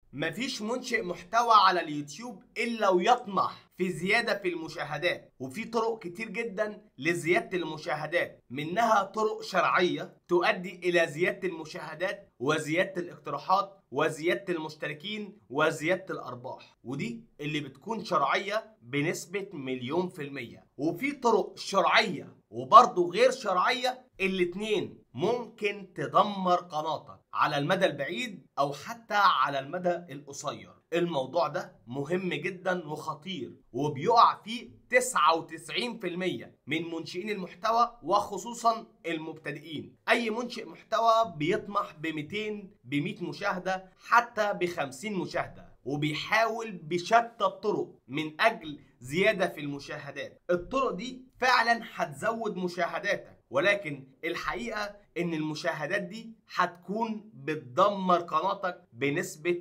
مفيش منشئ محتوى على اليوتيوب إلا ويطمح في زيادة في المشاهدات، وفي طرق كتير جدا لزيادة المشاهدات، منها طرق شرعية تؤدي إلى زيادة المشاهدات وزيادة الاقتراحات وزيادة المشتركين وزيادة الأرباح، ودي اللي بتكون شرعية بنسبة 100%. وفي طرق شرعية وبرضه غير شرعية، الاتنين ممكن تدمر قناتك على المدى البعيد أو حتى على المدى القصير. الموضوع ده مهم جدا وخطير، وبيقع فيه 99% من منشئين المحتوى وخصوصا المبتدئين. أي منشئ محتوى بيطمح ب 200 ب 100 مشاهدة حتى ب 50 مشاهدة، وبيحاول بشتى الطرق من أجل زيادة في المشاهدات. الطرق دي فعلا هتزود مشاهداتك، ولكن الحقيقة إن المشاهدات دي هتكون بتدمر قناتك بنسبة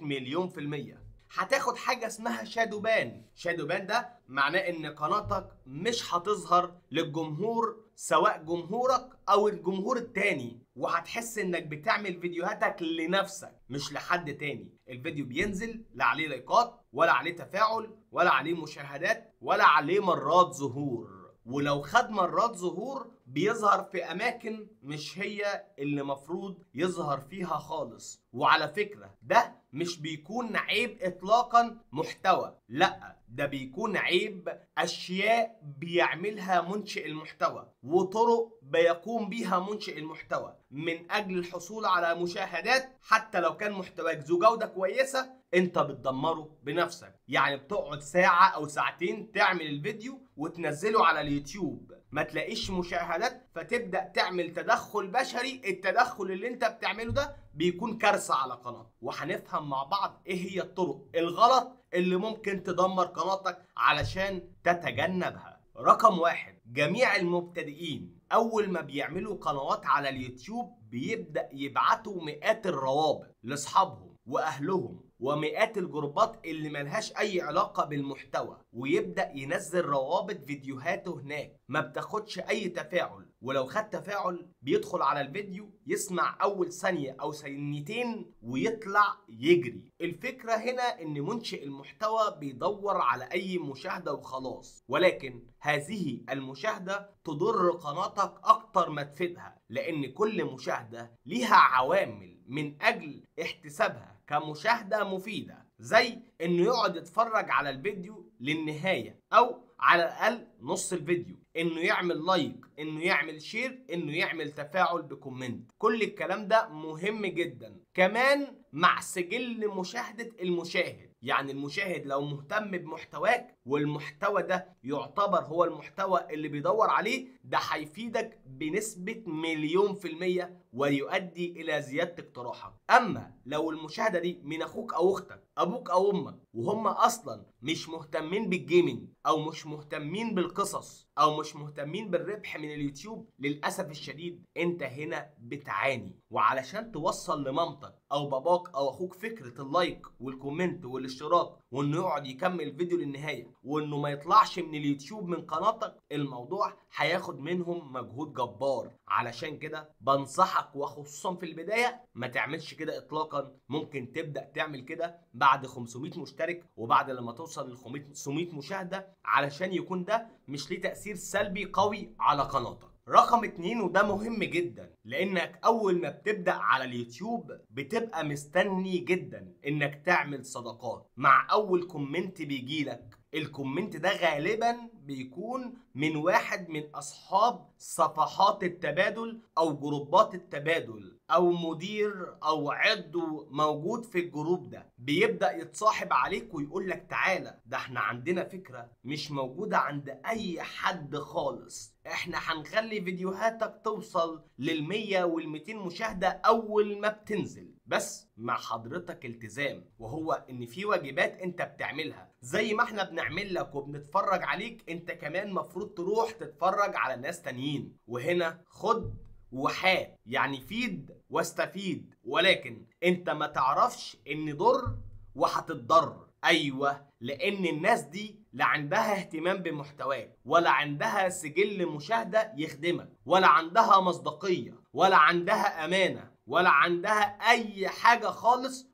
100%. هتاخد حاجة اسمها شادو بان. شادو بان ده معناه إن قناتك مش هتظهر للجمهور، سواء جمهورك أو الجمهور التاني، وهتحس إنك بتعمل فيديوهاتك لنفسك مش لحد تاني. الفيديو بينزل لا عليه لايكات ولا عليه تفاعل ولا عليه مشاهدات ولا عليه مرات ظهور، ولو خد مرات ظهور بيظهر في أماكن مش هي اللي مفروض يظهر فيها خالص. وعلى فكرة ده مش بيكون عيب إطلاقا محتوى، لأ، ده بيكون عيب أشياء بيعملها منشئ المحتوى وطرق بيقوم بيها منشئ المحتوى من أجل الحصول على مشاهدات. حتى لو كان محتواك ذو جودة كويسة انت بتدمره بنفسك. يعني بتقعد ساعة أو ساعتين تعمل الفيديو وتنزله على اليوتيوب، ما تلاقيش مشاهدات، فتبدأ تعمل تدخل بشري. التدخل اللي انت بتعمله ده بيكون كارثة على قناتك، وهنفهم مع بعض ايه هي الطرق الغلط اللي ممكن تدمر قناتك علشان تتجنبها. رقم 1، جميع المبتدئين أول ما بيعملوا قنوات على اليوتيوب بيبدأ يبعتوا مئات الروابط لأصحابهم وأهلهم ومئات الجروبات اللي ملهاش أي علاقة بالمحتوى، ويبدأ ينزل روابط فيديوهاته هناك، ما بتاخدش أي تفاعل، ولو خد تفاعل بيدخل على الفيديو يسمع أول ثانية أو ثانيتين ويطلع يجري. الفكرة هنا إن منشئ المحتوى بيدور على أي مشاهدة وخلاص، ولكن هذه المشاهدة تضر قناتك أكتر ما تفيدها، لأن كل مشاهدة ليها عوامل من أجل احتسابها كمشاهدة مفيدة، زي إنه يقعد يتفرج على الفيديو للنهاية أو على الأقل نص الفيديو، إنه يعمل لايك، إنه يعمل شير، إنه يعمل تفاعل بكومنت. كل الكلام ده مهم جدا. كمان مع سجل مشاهدة المشاهد، يعني المشاهد لو مهتم بمحتواك والمحتوى ده يعتبر هو المحتوى اللي بيدور عليه، ده هيفيدك بنسبة 1000000% ويؤدي إلى زيادة اقتراحك. أما لو المشاهدة دي من أخوك أو أختك، أبوك أو أمك، وهم أصلا مش مهتمين بالجيمنج أو مش مهتمين بالقصص أو مش مهتمين بالربح من اليوتيوب، للأسف الشديد أنت هنا بتعاني. وعلشان توصل لمامتك أو باباك أو أخوك فكرة اللايك والكومنت والاشتراك وإنه يقعد يكمل الفيديو للنهاية وإنه ما يطلعش من اليوتيوب من قناتك، الموضوع هياخد منهم مجهود جبار. علشان كده بنصحك وخصوصا في البداية ما تعملش كده إطلاقا. ممكن تبدأ تعمل كده بعد 500 مشترك وبعد لما توصل ل 500 مشاهدة، علشان يكون ده مش ليه تأثير سلبي قوي على قناتك. رقم 2، وده مهم جدا، لانك اول ما بتبدأ على اليوتيوب بتبقى مستني جدا انك تعمل صداقات مع اول كومنت بيجيلك. الكومنت ده غالبا بيكون من واحد من اصحاب صفحات التبادل او جروبات التبادل او مدير او عضو موجود في الجروب ده، بيبدأ يتصاحب عليك ويقول لك تعالى، ده احنا عندنا فكرة مش موجودة عند اي حد خالص، احنا هنخلي فيديوهاتك توصل لل100 وال200 مشاهدة اول ما بتنزل، بس مع حضرتك التزام، وهو ان في واجبات انت بتعملها زي ما احنا بنعمل لك وبنتفرج عليك، انت كمان مفروض تروح تتفرج على ناس تانيين. وهنا خد وحاد، يعني فيد واستفيد، ولكن انت ما تعرفش ان ضر وهتتضر. ايوه، لان الناس دي لا عندها اهتمام بمحتواك ولا عندها سجل مشاهدة يخدمك ولا عندها مصداقية ولا عندها امانة ولا عندها اي حاجة خالص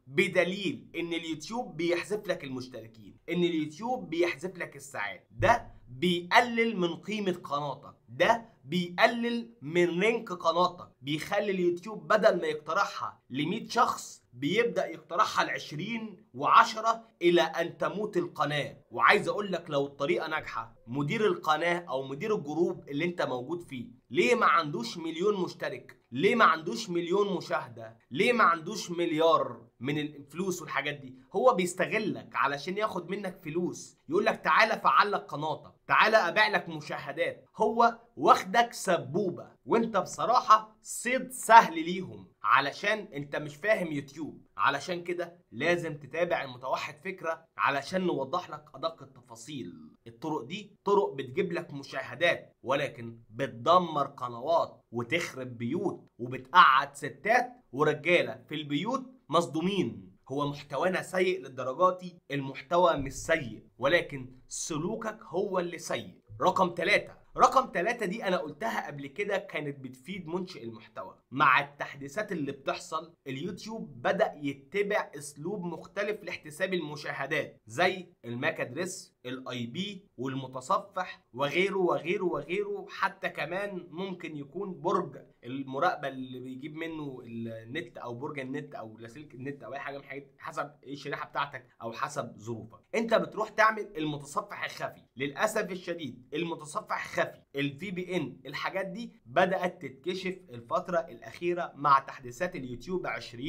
بدليل ان اليوتيوب بيحذف لك المشتركين، ان اليوتيوب بيحذف لك الساعات. ده بيقلل من قيمة قناتك، ده بيقلل من رينك قناتك، بيخلي اليوتيوب بدل ما يقترحها ل100 شخص بيبدأ يقترحها ل20 و10 إلى أن تموت القناة. وعايز أقول لك لو الطريقة ناجحة، مدير القناة أو مدير الجروب اللي أنت موجود فيه ليه ما عندوش مليون مشترك؟ ليه ما عندوش مليون مشاهدة؟ ليه ما عندوش مليار من الفلوس والحاجات دي؟ هو بيستغلك علشان ياخد منك فلوس، يقول لك تعالى فعل لك قناتك، تعالى ابيع لك مشاهدات. هو واخدك سبوبة، وانت بصراحة صيد سهل ليهم علشان انت مش فاهم يوتيوب. علشان كده لازم تتابع المتوحد فكرة علشان نوضح لك ادق التفاصيل. الطرق دي طرق بتجيب لك مشاهدات، ولكن بتدمر قنوات وتخرب بيوت وبتقعد ستات ورجالة في البيوت مصدومين. هو محتوانا سيء للدرجات دي؟ المحتوى مش سيء، ولكن سلوكك هو اللي سيء. رقم 3 دي انا قلتها قبل كده، كانت بتفيد منشئ المحتوى. مع التحديثات اللي بتحصل اليوتيوب بدأ يتبع اسلوب مختلف لاحتساب المشاهدات، زي الماك ادريس، الاي بي، والمتصفح وغيره وغيره وغيره. حتى كمان ممكن يكون برج المراقبه اللي بيجيب منه النت، او برج النت، او لاسلكي النت، او اي حاجه من الحاجات، حسب الشريحه بتاعتك او حسب ظروفك. انت بتروح تعمل المتصفح الخفي. للاسف الشديد المتصفح خفي، الفي بي ان، الحاجات دي بدات تتكشف الفتره الاخيره مع تحديثات اليوتيوب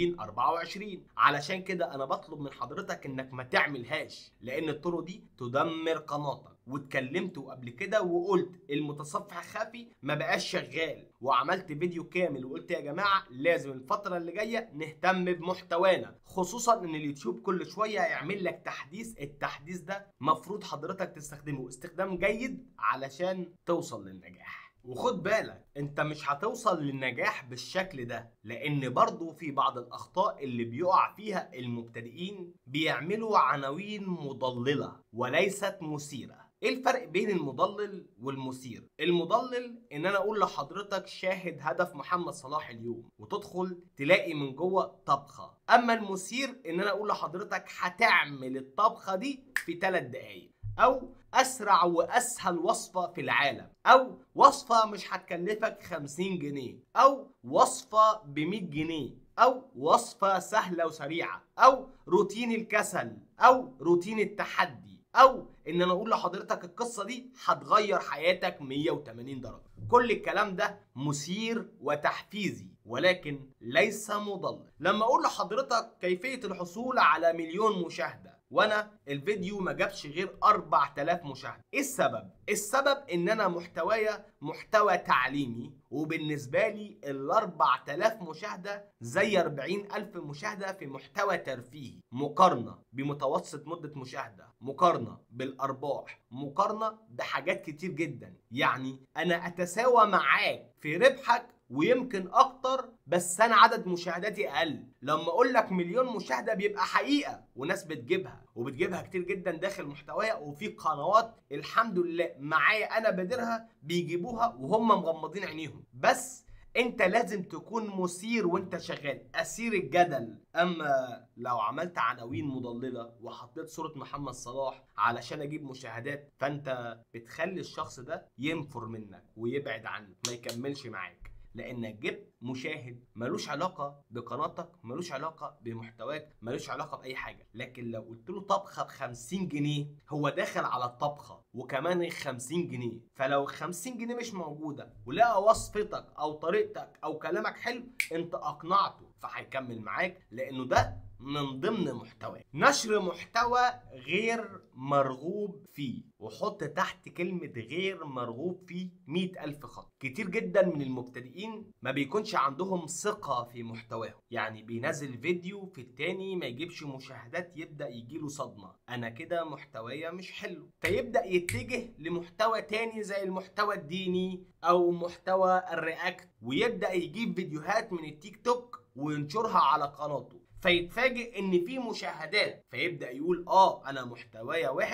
2024. علشان كده انا بطلب من حضرتك انك ما تعملهاش، لان الطرق دي تدمر قناتك. واتكلمت قبل كده وقلت المتصفح الخفي ما بقاش شغال، وعملت فيديو كامل وقلت يا جماعه لازم الفتره اللي جايه نهتم بمحتوانا، خصوصا ان اليوتيوب كل شويه يعمل لك تحديث. التحديث ده مفروض حضرتك تستخدمه استخدام جيد علشان توصل للنجاح. وخد بالك انت مش هتوصل للنجاح بالشكل ده، لان برضو في بعض الاخطاء اللي بيقع فيها المبتدئين، بيعملوا عناوين مضللة وليست مثيرة. ايه الفرق بين المضلل والمثير؟ المضلل ان انا اقول لحضرتك شاهد هدف محمد صلاح اليوم، وتدخل تلاقي من جوه طبخة. اما المثير ان انا اقول لحضرتك هتعمل الطبخة دي في 3 دقايق، او اسرع واسهل وصفة في العالم، او وصفة مش هتكلفك 50 جنيه، او وصفة ب100 جنيه، او وصفة سهلة وسريعة، او روتين الكسل، او روتين التحدي، او ان انا اقول لحضرتك القصة دي هتغير حياتك 180 درجة. كل الكلام ده مثير وتحفيزي، ولكن ليس مضلل. لما اقول لحضرتك كيفية الحصول على 1,000,000 مشاهدة، وانا الفيديو ما جابش غير 4000 مشاهدة، ايه السبب؟ السبب ان انا محتوايا محتوى تعليمي، وبالنسبة لي ال4000 مشاهدة زي 40,000 مشاهدة في محتوى ترفيهي، مقارنة بمتوسط مدة مشاهدة، مقارنة بالارباح، مقارنة بحاجات كتير جدا. يعني انا اتساوى معاك في ربحك ويمكن اكتر، بس انا عدد مشاهداتي اقل. لما اقول لك 1,000,000 مشاهده بيبقى حقيقه وناس بتجيبها، وبتجيبها كتير جدا داخل محتوايا. وفي قنوات الحمد لله معايا انا بادرها بيجيبوها وهم مغمضين عينيهم. بس انت لازم تكون مثير وانت شغال، اثير الجدل. اما لو عملت عناوين مضلله وحطيت صوره محمد صلاح علشان اجيب مشاهدات، فانت بتخلي الشخص ده ينفر منك ويبعد عنك، ما يكملش معاك، لانك جبت مشاهد ملوش علاقه بقناتك، ملوش علاقه بمحتواك، ملوش علاقه باي حاجه. لكن لو قلت له طبخه ب50 جنيه، هو داخل على الطبخه وكمان 50 جنيه. فلو 50 جنيه مش موجوده ولقى وصفتك او طريقتك او كلامك حلو، انت اقنعته، فهيكمل معاك، لانه ده من ضمن محتوى. نشر محتوى غير مرغوب فيه، وحط تحت كلمة غير مرغوب فيه 100,000 خط. كتير جدا من المبتدئين ما بيكونش عندهم ثقة في محتواهم، يعني بينزل فيديو في التاني ما يجيبش مشاهدات، يبدأ يجيله صدمة، أنا كده محتوايا مش حلو، فيبدأ يتجه لمحتوى تاني زي المحتوى الديني أو محتوى الرياكت، ويبدأ يجيب فيديوهات من التيك توك وينشرها على قناته، فيتفاجئ ان في مشاهدات، فيبدأ يقول انا محتوايا وحش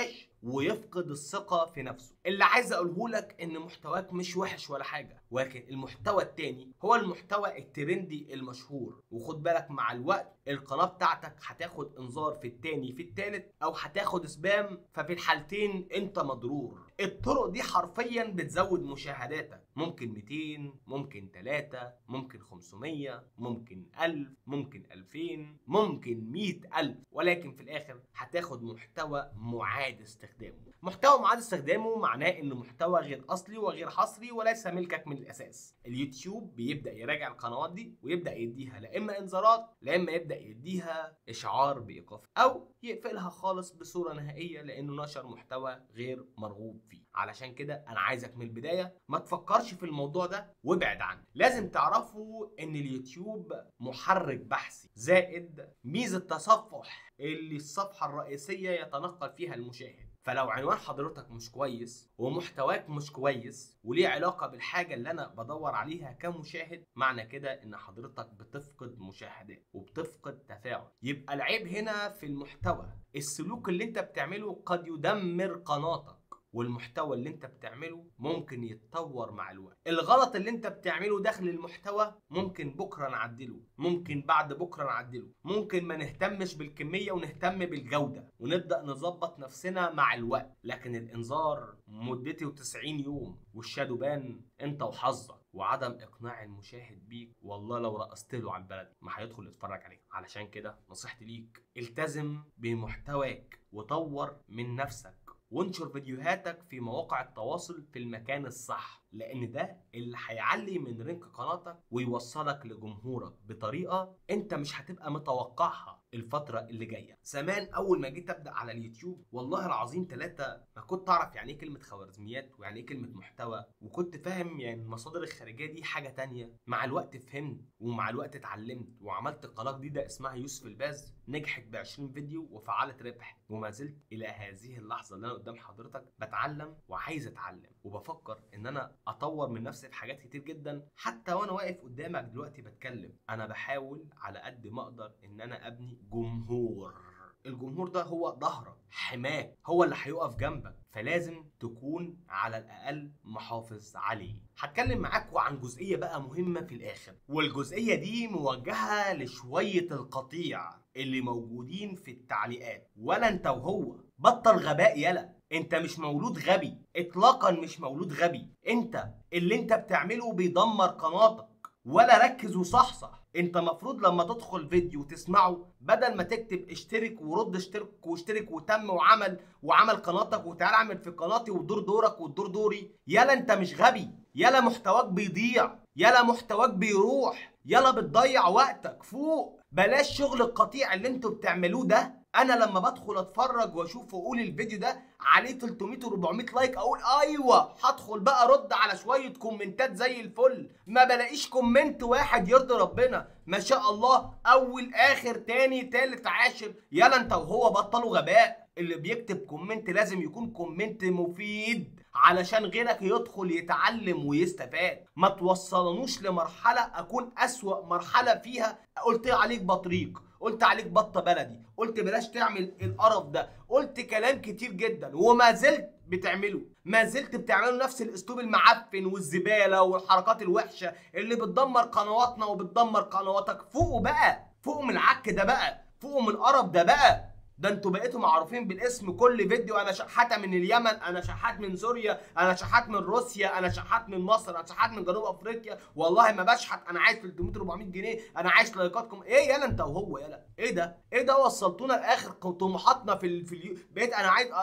ويفقد الثقة في نفسه. اللي عايز اقوله لك ان محتواك مش وحش ولا حاجة، ولكن المحتوى التاني هو المحتوى الترندي المشهور. وخد بالك مع الوقت القناة بتاعتك هتاخد انذار في التاني في التالت، او هتاخد سبام، ففي الحالتين انت مضرور. الطرق دي حرفيا بتزود مشاهداتك، ممكن 200، ممكن 3، ممكن 500، ممكن 1000، ممكن 2000، ممكن 100,000، ولكن في الاخر هتاخد محتوى معاد استخدامه. محتوى معاد استخدامه معناه انه محتوى غير اصلي وغير حصري وليس ملكك من الاساس. اليوتيوب بيبدا يراجع القنوات دي ويبدا يديها لا اما انذارات، لا اما يبدا يديها اشعار بايقاف، او يقفلها خالص بصوره نهائيه لانه نشر محتوى غير مرغوب فيه. علشان كده انا عايزك من البدايه ما تفكرش في الموضوع ده وابعد عنه. لازم تعرفوا ان اليوتيوب محرك بحثي زائد ميزه تصفح اللي الصفحه الرئيسيه يتنقل فيها المشاهد. فلو عنوان حضرتك مش كويس ومحتواك مش كويس وليه علاقة بالحاجة اللي أنا بدور عليها كمشاهد، معنى كده إن حضرتك بتفقد مشاهدات وبتفقد تفاعل. يبقى العيب هنا في المحتوى. السلوك اللي أنت بتعمله قد يدمر قناتك، والمحتوى اللي انت بتعمله ممكن يتطور مع الوقت. الغلط اللي انت بتعمله داخل المحتوى ممكن بكره نعدله، ممكن بعد بكره نعدله، ممكن ما نهتمش بالكميه ونهتم بالجوده ونبدا نظبط نفسنا مع الوقت. لكن الانذار مدته 90 يوم والشادو بان انت وحظك وعدم اقناع المشاهد بيك، والله لو رقصت له على البلد ما هيدخل يتفرج عليك. علشان كده نصيحتي ليك التزم بمحتواك وطور من نفسك وانشر فيديوهاتك في مواقع التواصل في المكان الصح، لان ده اللي هيعلي من رنك قناتك ويوصلك لجمهورك بطريقه انت مش هتبقى متوقعها الفتره اللي جايه. زمان اول ما جيت ابدا على اليوتيوب والله العظيم 3 ما كنت اعرف يعني ايه كلمه خوارزميات ويعني ايه كلمه محتوى، وكنت فاهم يعني المصادر الخارجيه دي حاجه تانية. مع الوقت فهمت ومع الوقت اتعلمت وعملت قناه جديده اسمها يوسف الباز، نجحت ب 20 فيديو وفعلت ربح، وما زلت الى هذه اللحظه اللي انا قدام حضرتك بتعلم وعايز اتعلم وبفكر ان انا اطور من نفسي في حاجات كتير جدا. حتى وانا واقف قدامك دلوقتي بتكلم انا بحاول على قد ما اقدر ان انا ابني جمهور. الجمهور ده هو ظهرك، حماك، هو اللي هيقف جنبك، فلازم تكون على الاقل محافظ عليه. هتكلم معاكم عن جزئيه بقى مهمه في الاخر، والجزئيه دي موجهه لشويه القطيع اللي موجودين في التعليقات. ولا انت وهو بطل غباء يلا، انت مش مولود غبي اطلاقا، مش مولود غبي. انت اللي انت بتعمله بيدمر قناتك. ولا ركز وصحصح، انت مفروض لما تدخل فيديو وتسمعه بدل ما تكتب اشترك ورد اشترك واشترك وتم وعمل قناتك وتعالى اعمل في قناتي ودور دورك وتدور دوري، يلا انت مش غبي، يلا محتواك بيضيع، يلا محتواك بيروح، يلا بتضيع وقتك. فوق، بلاش شغل القطيع اللي انتوا بتعملوه ده. انا لما بدخل اتفرج واشوف واقول الفيديو ده عليه 300 و400 لايك اقول ايوه هدخل بقى ارد على شويه كومنتات زي الفل، ما بلاقيش كومنت واحد يرضي ربنا. ما شاء الله اول اخر تاني تالت عاشر، يلا انت وهو بطلوا غباء. اللي بيكتب كومنت لازم يكون كومنت مفيد علشان غيرك يدخل يتعلم ويستفاد. ما توصلنوش لمرحله اكون اسوأ مرحله فيها قلت عليك بطريق، قلت عليك بطه بلدي، قلت بلاش تعمل القرف ده، قلت كلام كتير جدا وما زلت بتعمله. ما زلت بتعملوا نفس الاسلوب المعفن والزباله والحركات الوحشه اللي بتدمر قنواتنا وبتدمر قنواتك. فوقوا بقى، فوقوا من العك ده بقى، فوقوا من القرف ده بقى. ده انتوا بقيتوا معروفين بالاسم. كل فيديو انا شحاته من اليمن، انا شحات من سوريا، انا شحات من روسيا، انا شحات من مصر، انا شحات من جنوب افريقيا. والله ما بشحت، انا عايز 300 400 جنيه، انا عايز لايكاتكم. ايه يالا انت وهو يالا؟ ايه ده؟ ايه ده؟ وصلتونا لاخر طموحاتنا بقيت انا عايز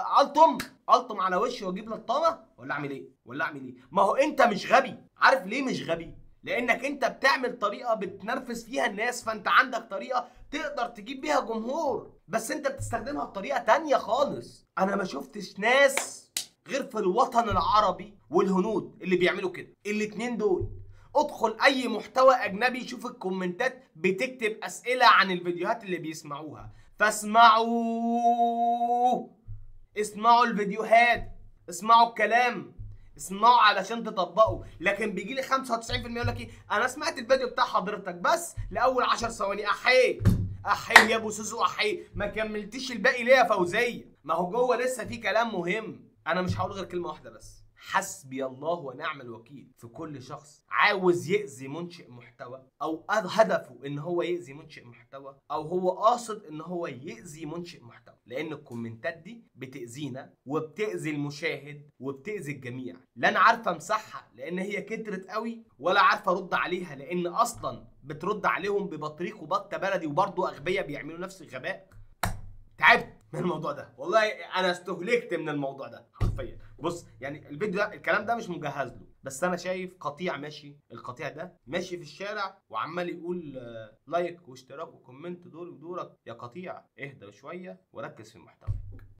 الطم على وشي واجيب لطامه ولا اعمل ايه؟ ما هو انت مش غبي. عارف ليه مش غبي؟ لانك انت بتعمل طريقه بتنرفز فيها الناس، فانت عندك طريقه تقدر تجيب بيها جمهور، بس انت بتستخدمها بطريقه تانية خالص. انا ما شفتش ناس غير في الوطن العربي والهنود اللي بيعملوا كده، الاتنين دول. ادخل اي محتوى اجنبي شوف الكومنتات بتكتب اسئله عن الفيديوهات اللي بيسمعوها، اسمعوا الفيديوهات، اسمعوا الكلام، اسمعوا علشان تطبقوا. لكن بيجي لي 95% يقول لك ايه، انا سمعت الفيديو بتاع حضرتك بس لاول 10 ثواني. احي يا ابو سوسو، احي ما كملتيش الباقي ليه يا فوزيه؟ ما هو جوه لسه في كلام مهم. انا مش هقول غير كلمه واحده بس: حسبي الله ونعم الوكيل في كل شخص عاوز يأذي منشئ محتوى، او هدفه ان هو يأذي منشئ محتوى، او هو قاصد ان هو يأذي منشئ محتوى. لان الكومنتات دي بتأذينا وبتأذي المشاهد وبتأذي الجميع. لا انا عارفه امسحها لان هي كترت قوي، ولا عارفه ارد عليها لان اصلا بترد عليهم ببطريق وبطه بلدي، وبرضه اغبياء بيعملوا نفس الغباء. تعبت من الموضوع ده والله، انا استهلكت من الموضوع ده حرفيا. بص يعني الفيديو ده الكلام ده مش مجهز له، بس انا شايف قطيع ماشي، القطيع ده ماشي في الشارع وعمال يقول لايك واشتراك وكومنت دول ودورك. يا قطيع اهدى شويه وركز في المحتوى.